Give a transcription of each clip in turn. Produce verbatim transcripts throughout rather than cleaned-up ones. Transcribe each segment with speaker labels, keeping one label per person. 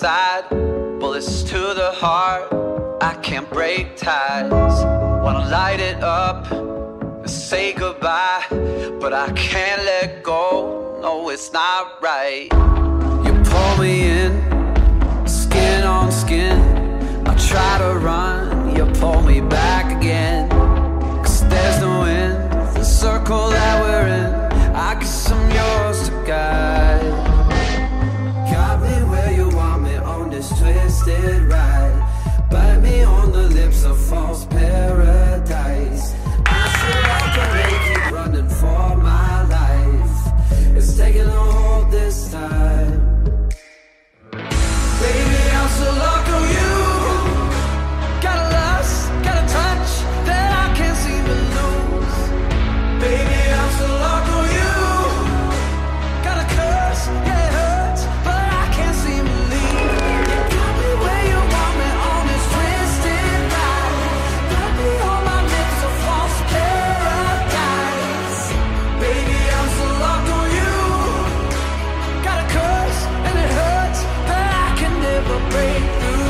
Speaker 1: side, bullets to the heart, I can't break ties. Wanna light it up and say goodbye, but I can't let go, no it's not right. You pull me in, skin on skin, I try to run, you pull me back again. Cause there's no end, the circle that we're in, I guess I'm yours to guide. Got me where you want me on this twisted ride, bite me on the lips of false paradise. I should walk away, keep running for my life, it's taking a hold this time. Baby, I'm so locked on you, got a lust, got a touch that I can't seem to lose. Baby, I'm so locked on you, got a curse, yeah it hurts, but I can't seem to leave. You got me where you want me on this twisted ride, got me on my lips of false paradise. Baby, I'm so locked on you, got a curse and it hurts, but I can never break through.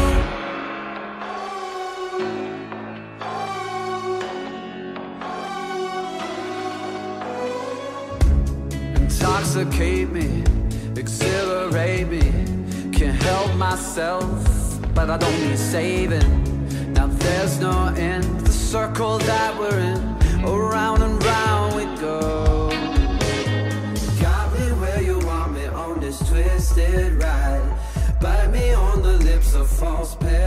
Speaker 1: Intoxicate me, exhilarate me, can't help myself, but I don't need saving. Now there's no end, the circle that we're in, around and round we go. Got me where you want me on this twisted ride, bite me on the lips of false paradise.